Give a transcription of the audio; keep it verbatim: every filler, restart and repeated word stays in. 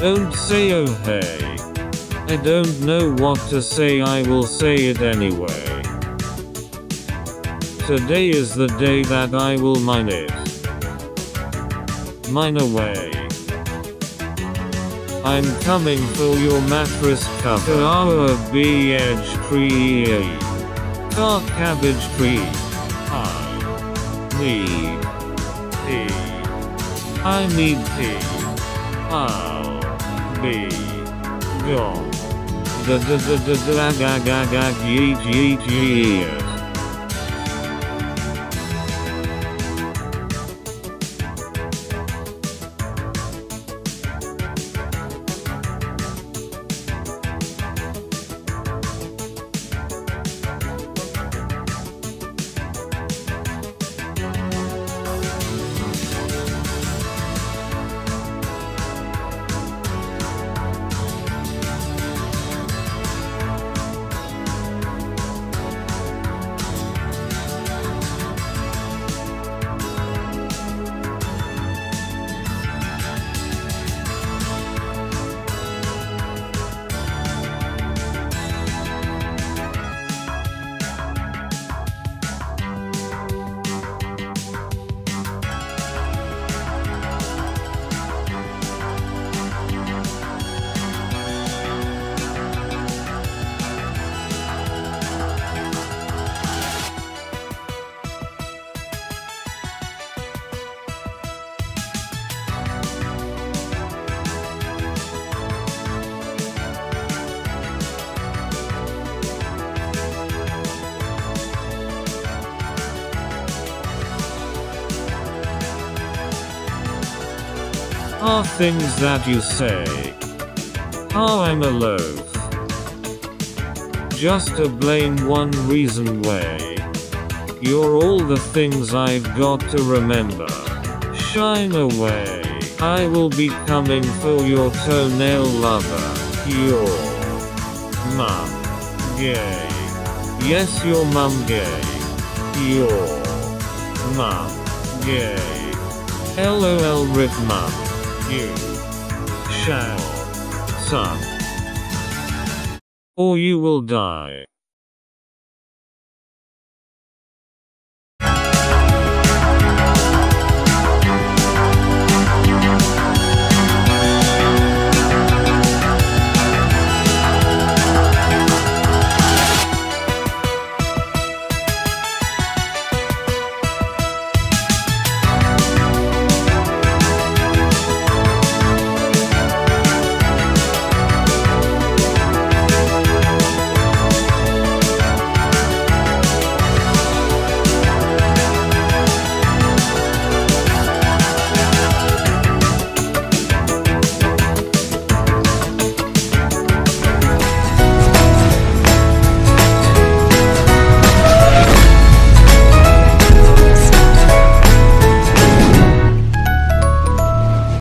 Don't say oh hey. I don't know what to say, I will say it anyway. Today is the day that I will mine it. Mine away. I'm coming for your mattress cover. Our B edge tree. Car cabbage tree. I need tea. I need tea. I'll be gone. Da da da da da ga ga ga yeet yeet yeet. Are things that you say. Oh, I'm a loaf. Just a plain one reason way. You're all the things I've got to remember. Shine away. I will be coming for your toenail lover. Your mum gay. Yes, your mum gay. Your mum gay. LOL rip mum. You shall suck, or you will die.